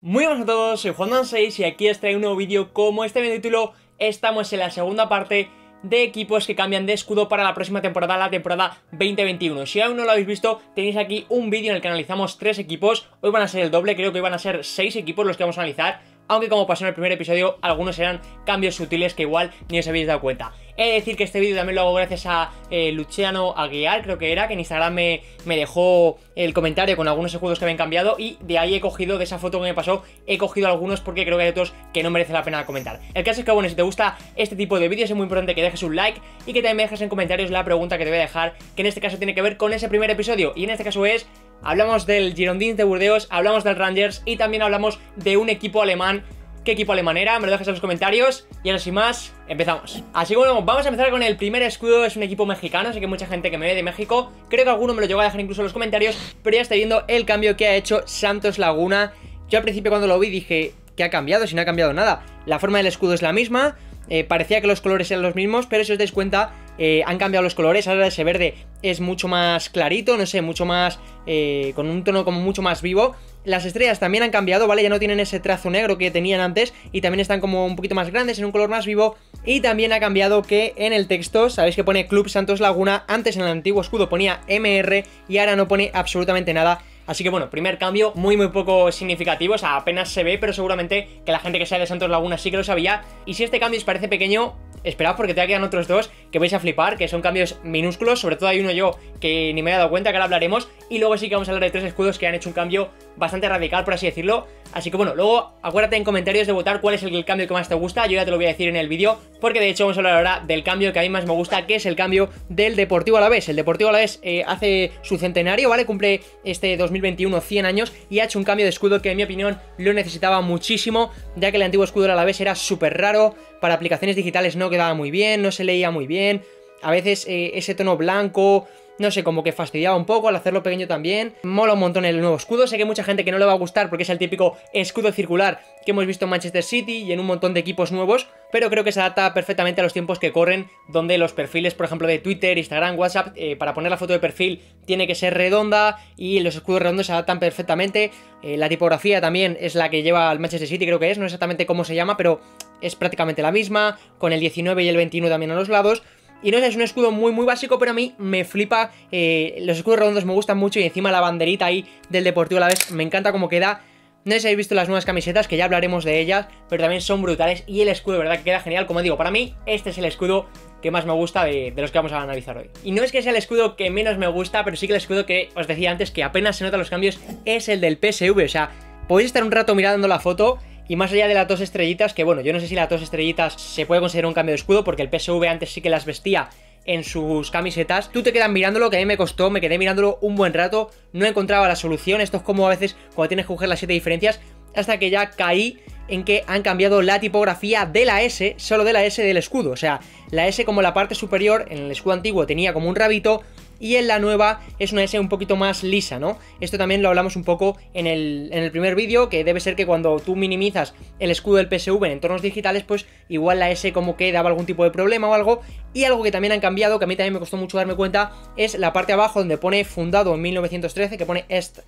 Muy buenas a todos, soy Juan6 y aquí os traigo un nuevo vídeo. Como este video título, estamos en la segunda parte de equipos que cambian de escudo para la próxima temporada, la temporada 2021. Si aún no lo habéis visto, tenéis aquí un vídeo en el que analizamos 3 equipos. Hoy van a ser el doble, creo que hoy van a ser 6 equipos los que vamos a analizar, aunque como pasó en el primer episodio, algunos eran cambios sutiles que igual ni os habéis dado cuenta. He de decir que este vídeo también lo hago gracias a Luciano Aguiar, creo que era, que en Instagram me dejó el comentario con algunos escudos que habían cambiado, y de ahí he cogido, de esa foto que me pasó, he cogido algunos porque creo que hay otros que no merece la pena comentar. El caso es que, bueno, si te gusta este tipo de vídeos es muy importante que dejes un like y que también me dejes en comentarios la pregunta que te voy a dejar, que en este caso tiene que ver con ese primer episodio, y en este caso es... hablamos del Girondins de Burdeos, hablamos del Rangers y también hablamos de un equipo alemán. ¿Qué equipo alemán era? Me lo dejas en los comentarios. Y ahora sin más, empezamos. Así que bueno, vamos a empezar con el primer escudo. Es un equipo mexicano, sé que hay mucha gente que me ve de México. Creo que alguno me lo llegó a dejar incluso en los comentarios, pero ya estoy viendo el cambio que ha hecho Santos Laguna. Yo al principio cuando lo vi dije, ¿qué ha cambiado? Si no ha cambiado nada. La forma del escudo es la misma. Parecía que los colores eran los mismos, pero si os dais cuenta, han cambiado los colores. Ahora ese verde es mucho más clarito, no sé, mucho más... con un tono como mucho más vivo. Las estrellas también han cambiado, ¿vale? Ya no tienen ese trazo negro que tenían antes y también están como un poquito más grandes, en un color más vivo. Y también ha cambiado que en el texto, sabéis que pone Club Santos Laguna, antes en el antiguo escudo ponía MR y ahora no pone absolutamente nada. Así que bueno, primer cambio muy poco significativo, o sea, apenas se ve, pero seguramente que la gente que sea de Santos Laguna sí que lo sabía. Y si este cambio os parece pequeño, esperad porque todavía quedan otros dos que vais a flipar, que son cambios minúsculos, sobre todo hay uno yo que ni me he dado cuenta, que ahora hablaremos. Y luego sí que vamos a hablar de 3 escudos que han hecho un cambio bastante radical, por así decirlo. Así que bueno, luego acuérdate en comentarios de votar cuál es el cambio que más te gusta. Yo ya te lo voy a decir en el vídeo, porque de hecho vamos a hablar ahora del cambio que a mí más me gusta, que es el cambio del Deportivo Alavés. El Deportivo Alavés hace su centenario, ¿vale? Cumple este 2021 100 años y ha hecho un cambio de escudo que en mi opinión lo necesitaba muchísimo, ya que el antiguo escudo del Alavés era súper raro, para aplicaciones digitales no quedaba muy bien, no se leía muy bien, a veces ese tono blanco... no sé, como que fastidiaba un poco al hacerlo pequeño también. Mola un montón el nuevo escudo. Sé que hay mucha gente que no le va a gustar porque es el típico escudo circular que hemos visto en Manchester City y en un montón de equipos nuevos, pero creo que se adapta perfectamente a los tiempos que corren, donde los perfiles, por ejemplo, de Twitter, Instagram, WhatsApp, para poner la foto de perfil tiene que ser redonda y los escudos redondos se adaptan perfectamente. La tipografía también es la que lleva al Manchester City, creo que es, no exactamente cómo se llama, pero es prácticamente la misma, con el 19 y el 21 también a los lados. Y no sé, es un escudo muy básico, pero a mí me flipa. Los escudos redondos me gustan mucho y encima la banderita ahí del Deportivo Alavés me encanta cómo queda. No sé si habéis visto las nuevas camisetas, que ya hablaremos de ellas, pero también son brutales y el escudo de verdad que queda genial. Como digo, para mí este es el escudo que más me gusta de los que vamos a analizar hoy. Y no es que sea el escudo que menos me gusta, pero sí que el escudo que os decía antes que apenas se notan los cambios es el del PSV. O sea, podéis estar un rato mirando la foto y más allá de las 2 estrellitas, que bueno, yo no sé si las 2 estrellitas se puede considerar un cambio de escudo, porque el PSV antes sí que las vestía en sus camisetas. Tú te quedas mirándolo, que a mí me costó, me quedé mirándolo un buen rato, no encontraba la solución. Esto es como a veces cuando tienes que coger las 7 diferencias, hasta que ya caí en que han cambiado la tipografía de la S, solo de la S del escudo. O sea, la S como la parte superior, en el escudo antiguo tenía como un rabito, y en la nueva es una S un poquito más lisa, ¿no? Esto también lo hablamos un poco en el primer vídeo, que debe ser que cuando tú minimizas el escudo del PSV en entornos digitales, pues igual la S como que daba algún tipo de problema o algo. Y algo que también han cambiado, que a mí también me costó mucho darme cuenta, es la parte de abajo donde pone fundado en 1913, que pone Est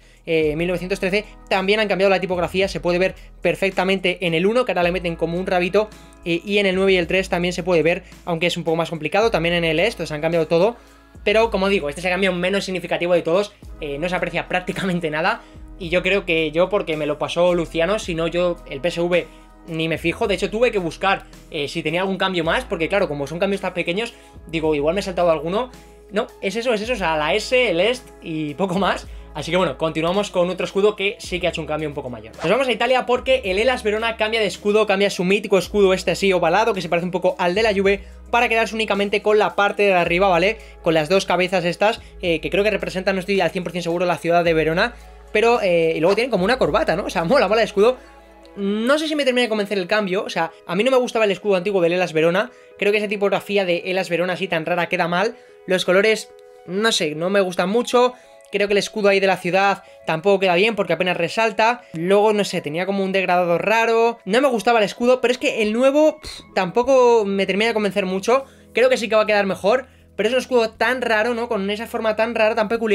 1913, también han cambiado la tipografía, se puede ver perfectamente en el 1, que ahora le meten como un rabito, y en el 9 y el 3 también se puede ver, aunque es un poco más complicado, también en el Est, se han cambiado todo. Pero como digo, este es el cambio menos significativo de todos, no se aprecia prácticamente nada. Y yo creo que yo, porque me lo pasó Luciano, si no yo el PSV ni me fijo. De hecho tuve que buscar si tenía algún cambio más, porque claro, como son cambios tan pequeños, digo, igual me he saltado alguno. No, es eso, o sea, la S, el Est y poco más. Así que bueno, continuamos con otro escudo que sí que ha hecho un cambio un poco mayor. Nos vamos a Italia porque el Hellas Verona cambia de escudo, cambia su mítico escudo este así ovalado, que se parece un poco al de la Juve, para quedarse únicamente con la parte de arriba, ¿vale? Con las 2 cabezas estas, que creo que representan, no estoy al 100% seguro, la ciudad de Verona. Pero, y luego tienen como una corbata, ¿no? O sea, mola el escudo. No sé si me termina de convencer el cambio, o sea, a mí no me gustaba el escudo antiguo del Hellas Verona. Creo que esa tipografía de Hellas Verona así tan rara queda mal. Los colores, no sé, no me gustan mucho. Creo que el escudo ahí de la ciudad tampoco queda bien porque apenas resalta. Luego, no sé, tenía como un degradado raro. No me gustaba el escudo, pero es que el nuevo tampoco me termina de convencer mucho. Creo que sí que va a quedar mejor, pero es un escudo tan raro, ¿no? Con esa forma tan rara, tan peculiar,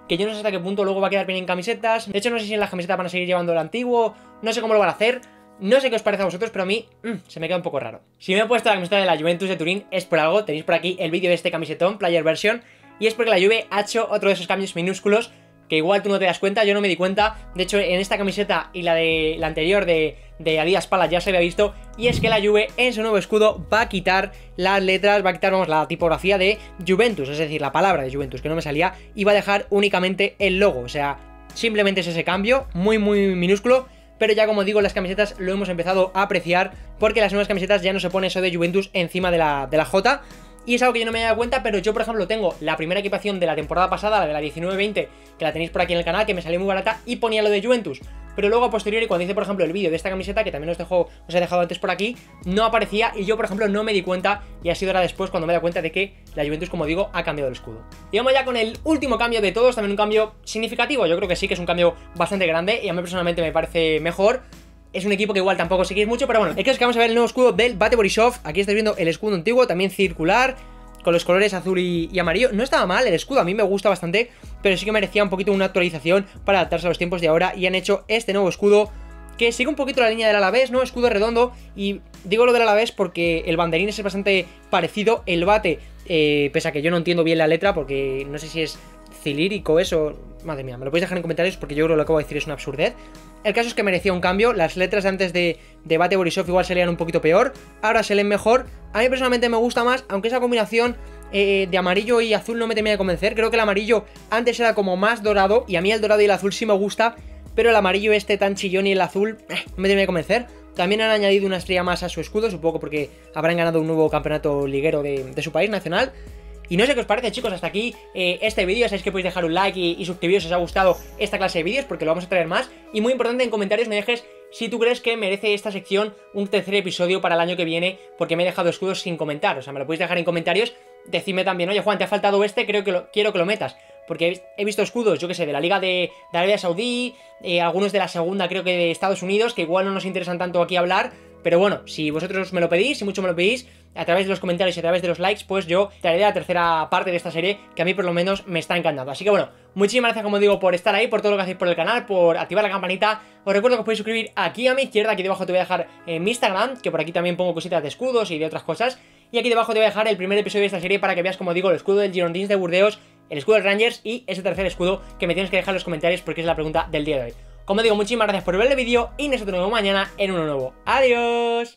que yo no sé hasta qué punto luego va a quedar bien en camisetas. De hecho, no sé si en las camisetas van a seguir llevando el antiguo, no sé cómo lo van a hacer. No sé qué os parece a vosotros, pero a mí se me queda un poco raro. Si me he puesto la camiseta de la Juventus de Turín es por algo. Tenéis por aquí el vídeo de este camisetón, Player Version, y es porque la Juve ha hecho otro de esos cambios minúsculos que igual tú no te das cuenta, yo no me di cuenta. De hecho, en esta camiseta y la de la anterior de Adidas Palace ya se había visto, y es que la Juve en su nuevo escudo va a quitar las letras, va a quitar, vamos, la tipografía de Juventus, es decir, la palabra de Juventus, que no me salía, y va a dejar únicamente el logo. O sea, simplemente es ese cambio, muy minúsculo, pero ya como digo, las camisetas lo hemos empezado a apreciar, porque las nuevas camisetas ya no se pone eso de Juventus encima de la J. Y es algo que yo no me había dado cuenta, pero yo, por ejemplo, tengo la primera equipación de la temporada pasada, la de la 19-20, que la tenéis por aquí en el canal, que me salió muy barata y ponía lo de Juventus. Pero luego, a posteriori, cuando hice, por ejemplo, el vídeo de esta camiseta, que también os he dejado antes por aquí, no aparecía y yo, por ejemplo, no me di cuenta, y ha sido ahora después cuando me he dado cuenta de que la Juventus, como digo, ha cambiado el escudo. Y vamos ya con el último cambio de todos, también un cambio significativo. Yo creo que sí que es un cambio bastante grande y a mí personalmente me parece mejor. Es un equipo que igual tampoco seguís mucho, pero bueno, es que vamos a ver el nuevo escudo del Bate Borisov. Aquí estáis viendo el escudo antiguo, también circular, con los colores azul y amarillo. No estaba mal el escudo, a mí me gusta bastante, pero sí que merecía un poquito una actualización para adaptarse a los tiempos de ahora, y han hecho este nuevo escudo que sigue un poquito la línea del Alavés, ¿no? Escudo redondo, y digo lo del Alavés porque el banderín es bastante parecido, el bate, pese a que yo no entiendo bien la letra, porque no sé si es cilírico eso, madre mía, me lo podéis dejar en comentarios porque yo creo que lo que acabo de decir es una absurdez. El caso es que merecía un cambio, las letras de antes de Bate Borisov igual se leían un poquito peor, ahora se leen mejor. A mí personalmente me gusta más, aunque esa combinación de amarillo y azul no me termina de convencer. Creo que el amarillo antes era como más dorado, y a mí el dorado y el azul sí me gusta, pero el amarillo este tan chillón y el azul no me termina de convencer. También han añadido una estrella más a su escudo, supongo porque habrán ganado un nuevo campeonato liguero de su país nacional. Y no sé qué os parece, chicos, hasta aquí este vídeo. Sabéis que podéis dejar un like y suscribiros si os ha gustado esta clase de vídeos, porque lo vamos a traer más. Y muy importante, en comentarios me dejes si tú crees que merece esta sección un tercer episodio para el año que viene, porque me he dejado escudos sin comentar. O sea, me lo podéis dejar en comentarios. Decidme también, oye Juan, te ha faltado este, quiero que lo metas. Porque he visto escudos, yo que sé, de la Liga de Arabia Saudí, algunos de la segunda, creo que de Estados Unidos, que igual no nos interesan tanto aquí hablar. Pero bueno, si vosotros me lo pedís, si mucho me lo pedís, a través de los comentarios y a través de los likes, pues yo traeré la tercera parte de esta serie, que a mí por lo menos me está encantando. Así que bueno, muchísimas gracias, como digo, por estar ahí, por todo lo que hacéis por el canal, por activar la campanita. Os recuerdo que os podéis suscribir aquí a mi izquierda, aquí debajo te voy a dejar mi Instagram, que por aquí también pongo cositas de escudos y de otras cosas. Y aquí debajo te voy a dejar el primer episodio de esta serie para que veas, como digo, el escudo del Girondins de Burdeos, el escudo del Rangers y ese tercer escudo que me tienes que dejar en los comentarios porque es la pregunta del día de hoy. Como digo, muchísimas gracias por ver el vídeo y nosotros nos vemos mañana en uno nuevo. ¡Adiós!